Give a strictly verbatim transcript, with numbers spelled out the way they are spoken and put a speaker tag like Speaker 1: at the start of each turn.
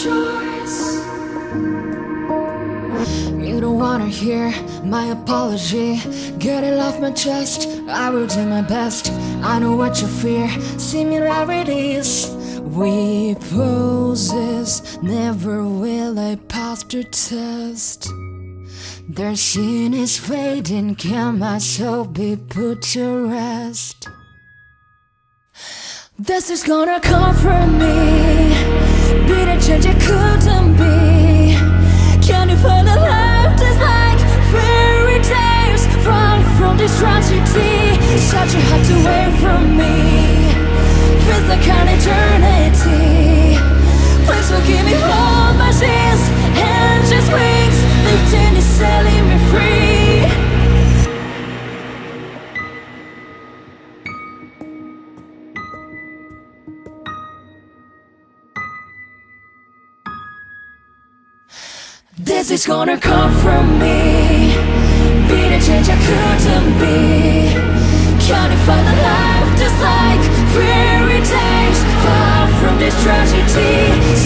Speaker 1: choice. You don't wanna hear my apology. Get it off my chest, I will do my best. I know what you fear, similarities. We poses never will I pass the test. Their sin is fading, can my soul be put to rest? This is gonna comfort me, be the change it couldn't be. Can you find a life that's like fairy tales? Run from this tragedy, such a heart away from me. Feels like an eternity. Please forgive me for my sins, and just wings lifting is setting me free. This is gonna come from me, be the change I couldn't be. Can you find a life just like fairy tales? Far from this tragedy,